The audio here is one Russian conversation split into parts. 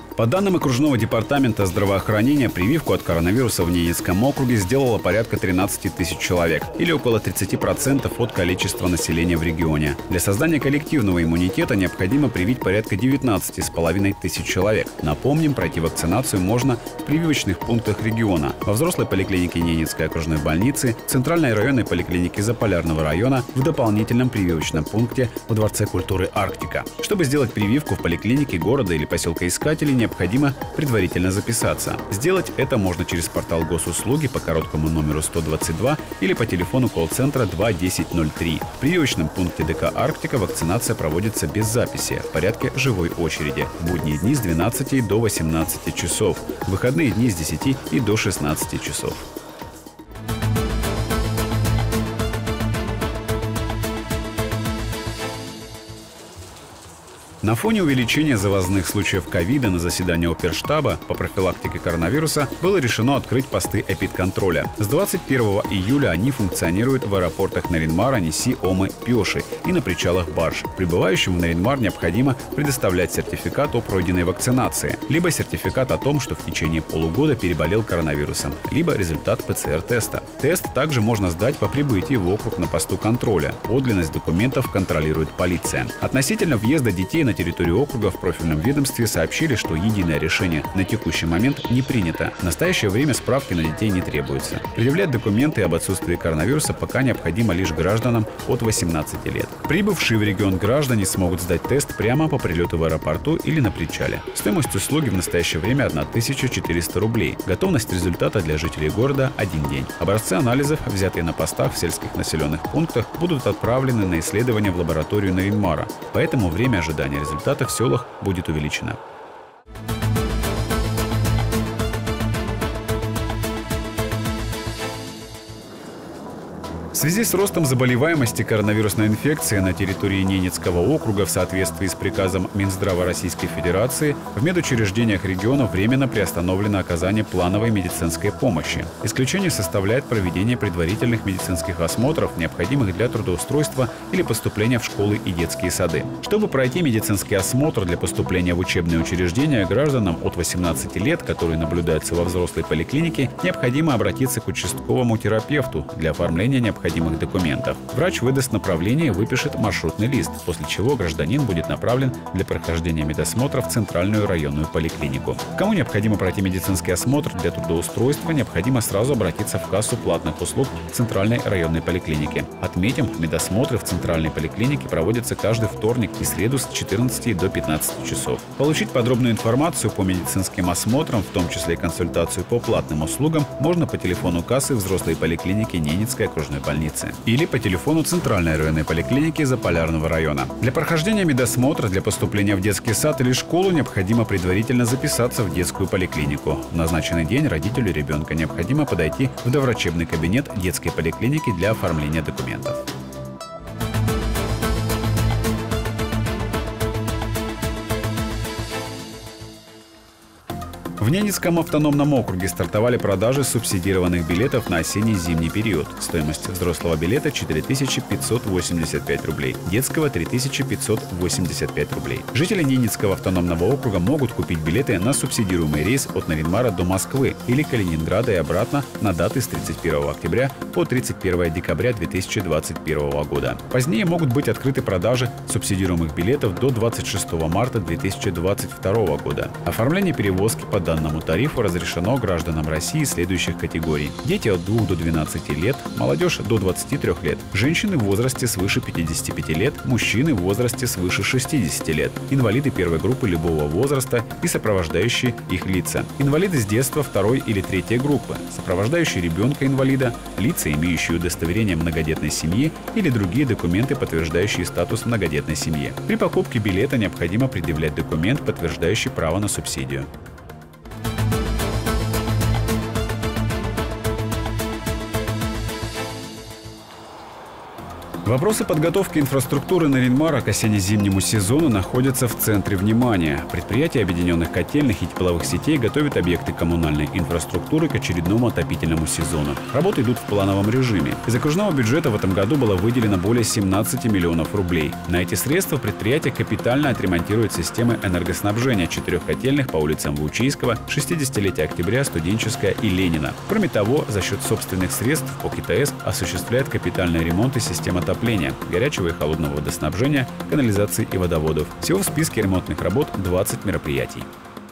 По данным окружного департамента здравоохранения, прививку от коронавируса в Ненецком округе сделало порядка 13 тысяч человек, или около 30% от количества населения в регионе. Для создания коллективного иммунитета необходимо привить порядка 19,5 тысяч человек. Напомним, пройти вакцинацию можно в прививочных пунктах региона: во взрослой поликлинике Ненецкой окружной больницы, в центральной районной поликлинике Заполярного района, в дополнительном прививочном пункте во Дворце культуры «Арктика». Чтобы сделать прививку в поликлинике города или поселка Искателей, необходимо предварительно записаться. Сделать это можно через портал госуслуги по короткому номеру 122 или по телефону колл-центра 21003. В прививочном пункте ДК «Арктика» вакцинация проводится без записи, в порядке живой очереди. В будние дни с 12 до 18 часов, в выходные дни с 10 и до 16 часов. На фоне увеличения завозных случаев ковида на заседании Оперштаба по профилактике коронавируса было решено открыть посты эпидконтроля. С 21 июля они функционируют в аэропортах Нарьян-Мар, Анnecy, Омы, Пёши и на причалах барж. Прибывающим в Нарьян-Мар необходимо предоставлять сертификат о пройденной вакцинации, либо сертификат о том, что в течение полугода переболел коронавирусом, либо результат ПЦР-теста. Тест также можно сдать по прибытии в округ на посту контроля. Подлинность документов контролирует полиция. Относительно въезда детей на территорию округа в профильном ведомстве сообщили, что единое решение на текущий момент не принято. В настоящее время справки на детей не требуется. Предъявлять документы об отсутствии коронавируса пока необходимо лишь гражданам от 18 лет. Прибывшие в регион граждане смогут сдать тест прямо по прилету в аэропорту или на причале. Стоимость услуги в настоящее время 1400 рублей. Готовность результата для жителей города – 1 день. Образцы анализов, взятые на постах в сельских населенных пунктах, будут отправлены на исследование в лабораторию Нарьян-Мара. Поэтому время ожидания результата в селах будет увеличено. В связи с ростом заболеваемости коронавирусной инфекцией на территории Ненецкого округа в соответствии с приказом Минздрава Российской Федерации в медучреждениях региона временно приостановлено оказание плановой медицинской помощи. Исключение составляет проведение предварительных медицинских осмотров, необходимых для трудоустройства или поступления в школы и детские сады. Чтобы пройти медицинский осмотр для поступления в учебные учреждения, гражданам от 18 лет, которые наблюдаются во взрослой поликлинике, необходимо обратиться к участковому терапевту для оформления необходимых документов. Врач выдаст направление и выпишет маршрутный лист, после чего гражданин будет направлен для прохождения медосмотра в центральную районную поликлинику. Кому необходимо пройти медицинский осмотр для трудоустройства, необходимо сразу обратиться в кассу платных услуг центральной районной поликлиники. Отметим, медосмотры в центральной поликлинике проводятся каждый вторник и среду с 14 до 15 часов. Получить подробную информацию по медицинским осмотрам, в том числе и консультацию по платным услугам, можно по телефону кассы взрослой поликлиники Ненецкой окружной больницы или по телефону центральной районной поликлиники Заполярного района. Для прохождения медосмотра для поступления в детский сад или школу необходимо предварительно записаться в детскую поликлинику. В назначенный день родителю ребенка необходимо подойти в доврачебный кабинет детской поликлиники для оформления документов. В Ненецком автономном округе стартовали продажи субсидированных билетов на осенне-зимний период. Стоимость взрослого билета – 4585 рублей, детского – 3585 рублей. Жители Ненецкого автономного округа могут купить билеты на субсидируемый рейс от Нарьян-Мара до Москвы или Калининграда и обратно на даты с 31 октября по 31 декабря 2021 года. Позднее могут быть открыты продажи субсидируемых билетов до 26 марта 2022 года. Оформление перевозки по данному тарифу разрешено гражданам России следующих категорий: дети от 2 до 12 лет, молодежь до 23 лет, женщины в возрасте свыше 55 лет, мужчины в возрасте свыше 60 лет, инвалиды первой группы любого возраста и сопровождающие их лица, инвалиды с детства второй или третьей группы, сопровождающие ребенка-инвалида, лица, имеющие удостоверение многодетной семьи или другие документы, подтверждающие статус многодетной семьи. При покупке билета необходимо предъявлять документ, подтверждающий право на субсидию. В Вопросы подготовки инфраструктуры Нарьян-Мара к осенне-зимнему сезону находятся в центре внимания. Предприятие объединенных котельных и тепловых сетей готовит объекты коммунальной инфраструктуры к очередному отопительному сезону. Работы идут в плановом режиме. Из окружного бюджета в этом году было выделено более 17 миллионов рублей. На эти средства предприятие капитально отремонтирует системы энергоснабжения 4 котельных по улицам Ваучийского, 60-летия Октября, Студенческая и Ленина. Кроме того, за счет собственных средств ОКТС осуществляет капитальные ремонты систем отопления, горячего и холодного водоснабжения, канализации и водоводов. Всего в списке ремонтных работ 20 мероприятий.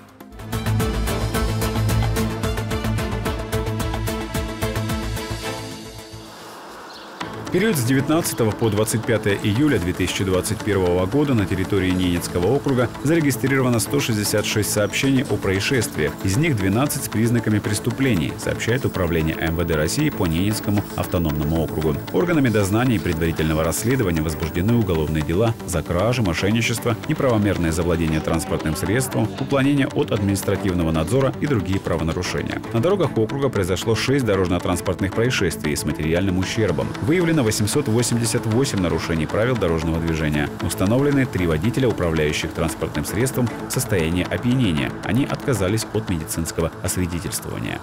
В период с 19 по 25 июля 2021 года на территории Ненецкого округа зарегистрировано 166 сообщений о происшествиях. Из них 12 с признаками преступлений, сообщает Управление МВД России по Ненецкому автономному округу. Органами дознания и предварительного расследования возбуждены уголовные дела за кражи, мошенничество, неправомерное завладение транспортным средством, уклонение от административного надзора и другие правонарушения. На дорогах округа произошло 6 дорожно-транспортных происшествий с материальным ущербом. Выявлено 888 нарушений правил дорожного движения. Установлены 3 водителя, управляющих транспортным средством, в состоянии опьянения. Они отказались от медицинского освидетельствования.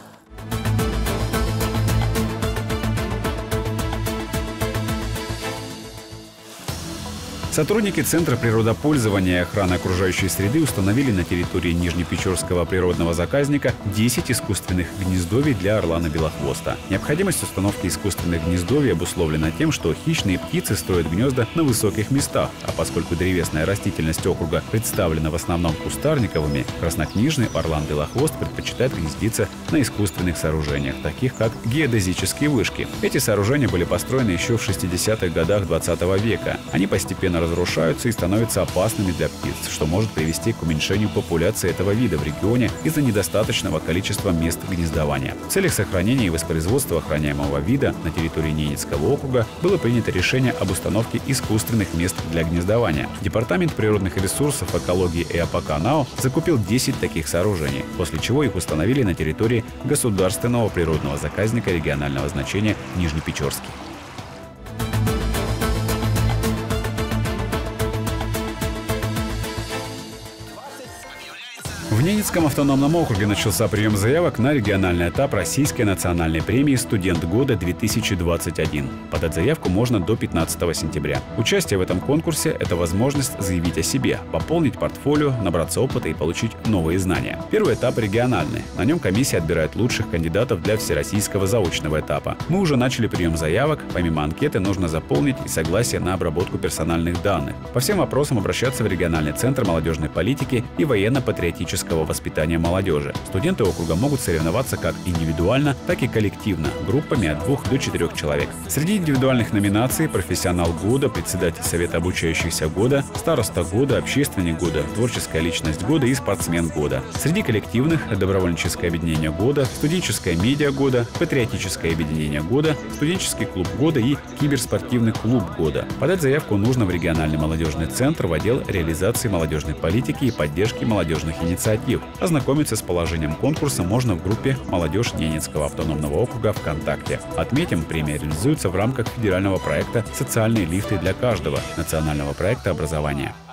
Сотрудники Центра природопользования и охраны окружающей среды установили на территории Нижнепечорского природного заказника 10 искусственных гнездовий для орлана-белохвоста. Необходимость установки искусственных гнездовий обусловлена тем, что хищные птицы строят гнезда на высоких местах, а поскольку древесная растительность округа представлена в основном кустарниковыми, краснокнижный орлан-белохвост предпочитает гнездиться на искусственных сооружениях, таких как геодезические вышки. Эти сооружения были построены еще в 60-х годах 20 века. Они постепенно разрушаются и становятся опасными для птиц, что может привести к уменьшению популяции этого вида в регионе из-за недостаточного количества мест гнездования. В целях сохранения и воспроизводства охраняемого вида на территории Ненецкого округа было принято решение об установке искусственных мест для гнездования. Департамент природных ресурсов, экологии и АПК НАО закупил 10 таких сооружений, после чего их установили на территории Государственного природного заказника регионального значения Нижнепечорский. В Ненецком автономном округе начался прием заявок на региональный этап Российской национальной премии «Студент года-2021». Подать заявку можно до 15 сентября. Участие в этом конкурсе – это возможность заявить о себе, пополнить портфолио, набраться опыта и получить новые знания. Первый этап региональный. На нем комиссия отбирает лучших кандидатов для всероссийского заочного этапа. Мы уже начали прием заявок. Помимо анкеты нужно заполнить и согласие на обработку персональных данных. По всем вопросам обращаться в региональный центр молодежной политики и военно-патриотического воспитания молодежи. Студенты округа могут соревноваться как индивидуально, так и коллективно, группами от 2 до 4 человек. Среди индивидуальных номинаций – профессионал года, председатель совета обучающихся года, староста года, общественник года, творческая личность года и спортсмен года. Среди коллективных – добровольческое объединение года, студенческое медиа года, патриотическое объединение года, студенческий клуб года и киберспортивный клуб года. Подать заявку нужно в региональный молодежный центр в отдел реализации молодежной политики и поддержки молодежных инициатив. Ознакомиться с положением конкурса можно в группе «Молодежь Ненецкого автономного округа ВКонтакте». Отметим, премия реализуется в рамках федерального проекта «Социальные лифты для каждого» национального проекта образования.